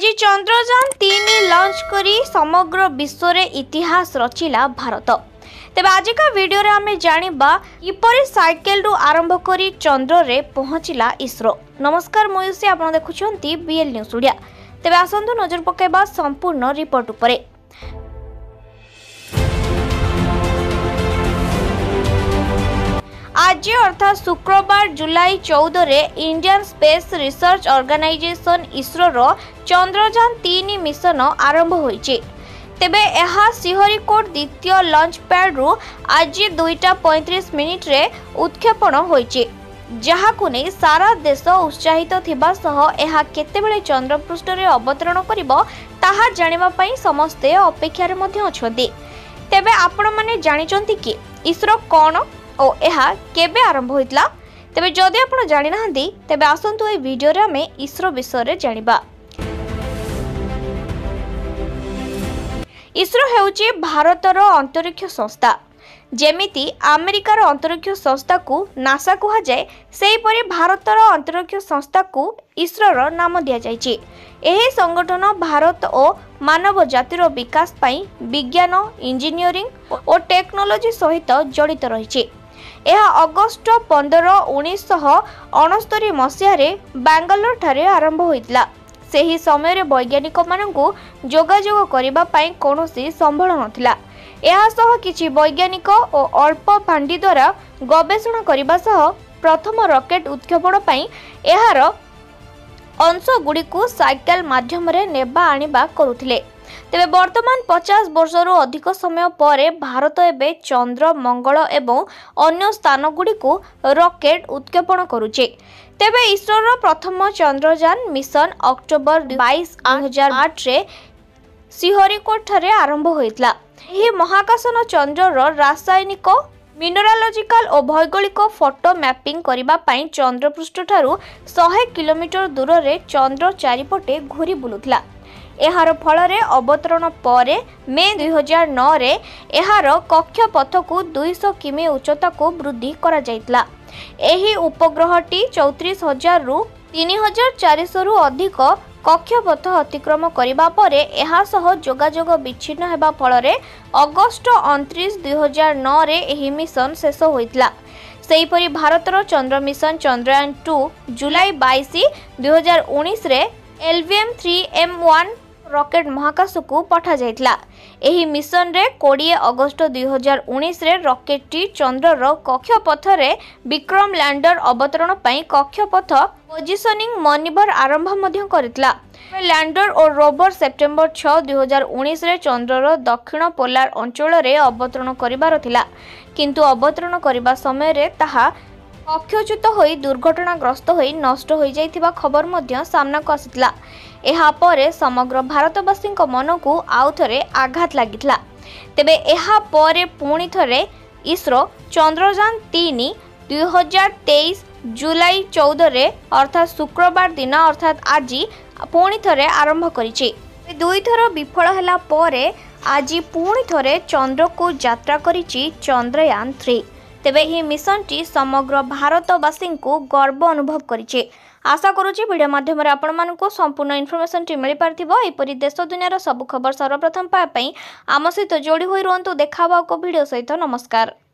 आज चंद्रयान-3 लॉन्च करी समग्र विश्व रे इतिहास रचिला भारत। तेबे आज का वीडियो रे हमें जानिबा किपरि साइकेल रु आरंभ करी चंद्र रे पहुंचिला इसरो। नमस्कार मुयुसी आपण देखुछंती बीएल न्यूज ओडिया। तेबे आसंतु नजर पकेबा संपूर्ण रिपोर्ट उपरे। आज अर्थात शुक्रवार जुलाई 14 रे Indian space research organisation ISRO रो चंद्रयान-3 मिशन आरंभ होईचे। तेबे एहा श्रीहरिकोट द्वितीय लॉन्च पैड रु आज 2:35 मिनिट रे उत्क्षेपण होईचे, जहाकु नै सारा देश उत्साहित थिबा सह एहा केतेबेले चंद्रपृष्ठ रे अवतरण करिवो ताहा जानिबा पई समस्ते अपेक्षा रे मध्ये अछंती। तेबे आपण माने जानिचंती कि इसरो कोन ओ एहा केबे आरंभ होइतला। तेबे जदि आपण जानि नाहंती तेबे आसंतु ए वीडियो रे हमें इसरो विषय रे जानिबा। इसरो हेउची भारतर अंतरिक्ष संस्था। जेमिति अमेरिकार अंतरिक्ष संस्था को नासा कुहा जाए, सेही परि भारतर अंतरिक्ष संस्था को इसरो नाम दिया जायछि। एही संगठन भारत और मानव जातिर विकास पई विज्ञान, इंजीनियरिंग और टेक्नोलोजी सहित जड़ित रहिछि। यह अगस्ट 15, 1969 मसीह बेंगलोर ठारे आरंभ होइतला। सेही समय रे वैज्ञानिक मानकु जोगाजोग करिबा पई कोनोसी संबल नथिला। एहा सह किछि वैज्ञानिक और अल्प फांडी द्वारा गवेषणा करिबा सह प्रथम रॉकेट उत्क्षेपण पई एहार अंश गुडी को साइकेल माध्यम रे नेबा आनिबा करुथिले। तेबे वर्तमान 50 वर्ष रु अधिक समय पर भारत एबे चंद्र, मंगल एवं अन्य स्थान गुडी को रॉकेट उत्क्षेपण करुचे। तेबे इसरो रो प्रथम चंद्रयान मिशन अक्टोबर 22, 2008 रे श्रीहरिकोट ठारे आरंभ होइतला। एही महाकाशन चंद्र रो रासायनिक, मिनरालोजिकल और भौगोलिक फोटो मैपिंग करिबा पई चंद्रपृष्ठ ठारू 100 किलोमीटर दूर रे चंद्र चारिपटे घूरी बुलुथला। एहार फलरे अवतरण परे मे 2009 रे एहार कक्षपथ को 200 किमी उच्चता को वृद्धि करा जायतला। एही उपग्रहटी 34,000 रु 3,400 रु अधिक कक्षपथ अतिक्रम करिबा परे एहा सह जोगाजोग विच्छिन्न हेबा फलरे अगस्ट 29, 2009 रे एही मिशन शेष होइतला। सेहीपरि भारतर चंद्र मिशन चंद्रयान-2 जुलाई 22, 2019 रे LVM-3M1 रॉकेट महाकाश को पठा जायतला। एही मिशन रे 20 अगस्ट 2019 रे रॉकेट टी चंद्र रो कक्षपथ रे विक्रम लैंडर अवतरण पई कक्षपथ पोजिशनिंग मैन्युवर आरंभ मध्य करथिला। लैंडर और रोवर सेप्टेम्बर 6, 2019 रे चंद्र रो दक्षिण पोलार अंचल रे अवतरण करिबार थिला, किंतु अवतरण करिबा समय रे ताहा कक्षच्युत होई दुर्घटनाग्रस्त होई नष्ट होई जाइथिबा खबर मध्य सामना को आसितला। एहा परे समग्र भारतवासी मन को आउ थरे आघात लागितला। तेबे एहा परे पुणी थरे इसरो चंद्रयान-3 2023 जुलाई 14 रे अर्थात शुक्रवार दिन अर्थात आज पुणी थरे आरंभ करिछि। दुई थर विफल होला परे आज पुणी थरे चंद्र को यात्रा करिछि चंद्रयान-3। तेबे ही मिशन टी समग्र भारतवासी को गर्व अनुभव करिछि। आशा करुछि वीडियो माध्यम रे आपण मानको संपूर्ण इन्फॉर्मेशन टी मिली पारथिबो। एपरि देश दुनियार सब खबर सर्वप्रथम पाए पई आम सहित जोड़ी होई रहंतु। देखाबा को वीडियो सहित। नमस्कार।